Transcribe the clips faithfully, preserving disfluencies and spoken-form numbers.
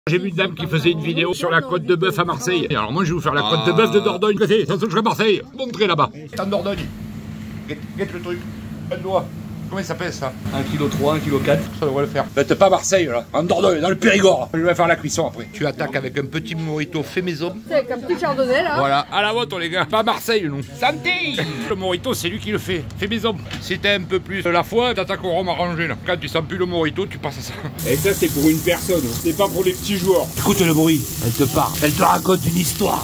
J'ai vu une dame qui faisait une vidéo sur la côte de bœuf à Marseille. Et alors moi je vais vous faire la côte de bœuf de Dordogne. Ça touche à Marseille. Montrez là-bas. En Dordogne. Guette le truc. Un doigt. Comment ça pèse ça? un virgule trois, un virgule quatre. Ça devrait le faire. Faites pas Marseille là. En Dordogne, dans le Périgord. Je vais faire la cuisson après. Tu attaques avec un petit morito fait maison. Avec un petit chardonnay là. Voilà. À la vôtre les gars. Pas Marseille non. Santé. Le morito c'est lui qui le fait. Fait maison. Si t'as un peu plus la foi, t'attaques au rhum arrangé là. Quand tu sens plus le morito, tu passes à ça. Et ça c'est pour une personne. C'est pas pour les petits joueurs. Écoute le bruit. Elle te parle. Elle te raconte une histoire.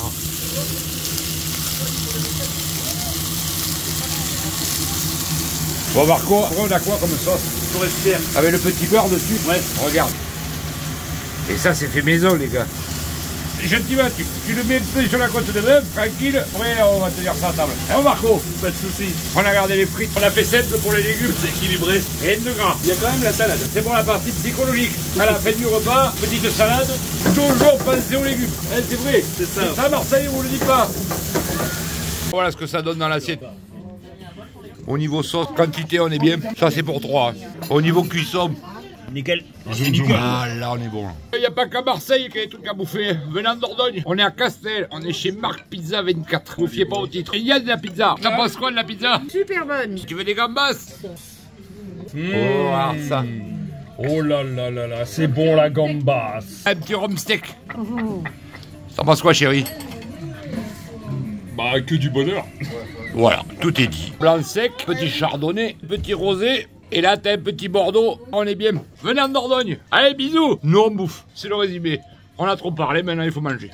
Bon Marco, on a quoi comme sauce? Forestière. Avec le petit beurre dessus? Ouais. Regarde. Et ça c'est fait maison les gars. Gentiment, tu, tu le mets un peu sur la côte de bœuf, tranquille, après on va tenir ça à table. Hein Marco? Pas de soucis. On a gardé les frites, on a fait simple pour les légumes. C'est équilibré. Rien de gras. Il y a quand même la salade. C'est pour la partie psychologique. À la fin du repas, petite salade, toujours penser aux légumes. Hein, c'est vrai. C'est ça. Ça Marseille, on vous le dit pas. Voilà ce que ça donne dans l'assiette. Au niveau sauce, quantité, on est bien. Ça, c'est pour trois. Au niveau cuisson, Nickel. ah là, on est bon. Il n'y a pas qu'à Marseille qu'il y a des trucs à bouffer. Venez en Dordogne. On est à Castel. On est chez Marc Pizza vingt-quatre. Vous fiez pas au titre. Il y a de la pizza. Ça passe quoi de la pizza? Super bonne. Tu veux des gambas? Mmh. Oh, alors ça. Oh là là là là, c'est bon la gambasse. Un petit rhum steak. Ça passe quoi, chérie? Bah que du bonheur. Voilà, tout est dit. Blanc sec, petit chardonnay, petit rosé. Et là, t'as un petit Bordeaux, on est bien. Venez en Dordogne. Allez, bisous. Nous, on bouffe. C'est le résumé. On a trop parlé, maintenant il faut manger.